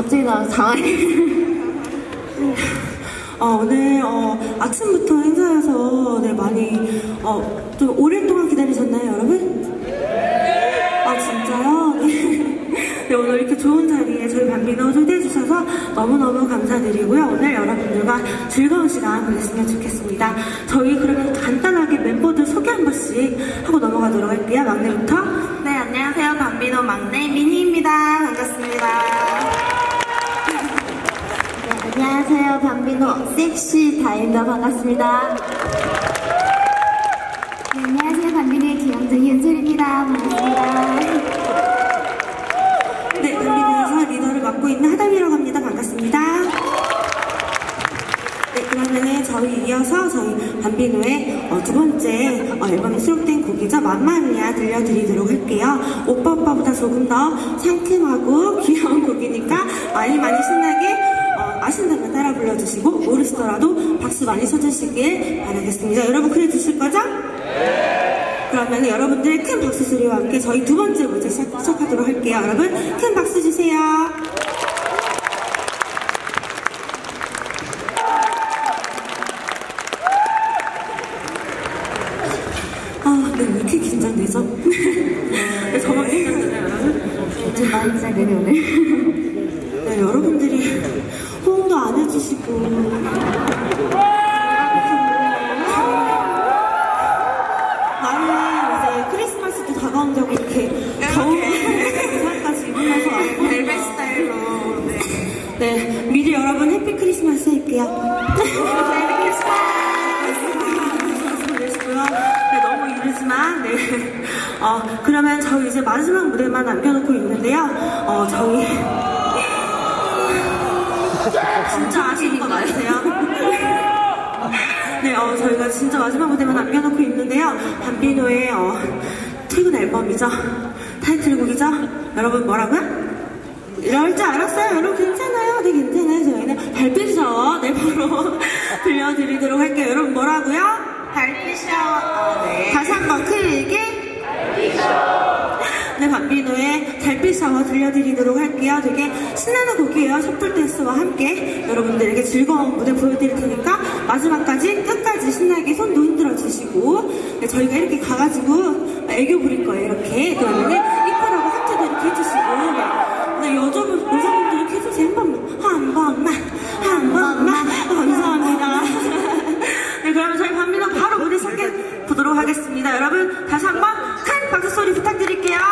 갑자기 나 당황해. 오늘 아침부터 행사여서 네, 많이 좀 오랫동안 기다리셨나요, 여러분? 진짜요? 네, 오늘 이렇게 좋은 자리에 저희 밤비노 초대해주셔서 너무너무 감사드리고요. 오늘 여러분들과 즐거운 시간 보냈으면 좋겠습니다. 저희 그러면 간단하게 멤버들 소개 한 번씩 하고 넘어가도록 할게요. 막내부터. 네, 안녕하세요. 밤비노 막내 미니입니다. 반갑습니다. 네, 안녕하세요. 밤비노 섹시 다입니다. 반갑습니다. 네, 안녕하세요. 밤비노의 귀염둥이 윤솔입니다. 반갑습니다. 네, 밤비노에서 리더를 맡고 있는 하담이라고 합니다. 반갑습니다. 네, 그러면 저희 이어서 저희 밤비노의 두 번째 앨범에 수록된 곡이죠. 맘마미아 들려드리도록 할게요. 오빠보다 조금 더 상큼하고 귀여운 곡이니까 많이 신나게 아신다면 따라 불러주시고 모르시더라도 박수 많이 쳐주시길 바라겠습니다. 여러분 그래 주실 거죠? 네! 그러면 여러분들의 큰 박수 소리와 함께 저희 두 번째 무대 시작하도록 할게요. 여러분 큰 박수 주세요. 네, 왜 이렇게 긴장되죠? 저만 긴장되나요, 여러분? 좀 많이 긴장되네, 오늘. 네, 여러분들이 호응도 안 해주시고 나는 이제 크리스마스도 다가온다고 이렇게 더운 의상까지 입으면서 왔고 벨벳 스타일로 네, 미리 여러분 해피 크리스마스 할게요. 메리 크리스마스! 네, 너무 이르지만 네. 그러면 저희 이제 마지막 무대만 남겨놓고 있는데요. 저희 진짜 아쉬운 거 맞으세요? 네, 저희가 진짜 마지막 무대만 남겨놓고 있는데요. 밤비노의 최근 앨범이죠. 타이틀곡이죠. 여러분 뭐라고요? 이럴 줄 알았어요. 여러분 괜찮아요. 네, 괜찮아요. 저희는 달빛 샤워 네, 바로 들려드리도록 할게요. 여러분 뭐라고요? 달빛 샤워. 네. 다시 한번 크게 달빛 샤워. 네, 밤비노의 달빛 샤워 들려드리도록 할게요. 되게 신나는 곡이에요. 셔플 댄스와 함께 여러분들에게 즐거운 무대 보여드릴 테니까 마지막까지 끝까지 신나게 손도 흔들어 주시고 네, 저희가 이렇게 가가지고 애교 부릴 거예요. 이렇게 그러면은 이쁘라고 하트도 이렇게 해주시고 네, 여자분들 이렇게 해주세요. 한 번만 감사합니다. 네, 그러면 저희 밤비노 바로 무대 시작해 보도록 하겠습니다. 여러분 다시 한번 큰 박수 소리 부탁드릴게요.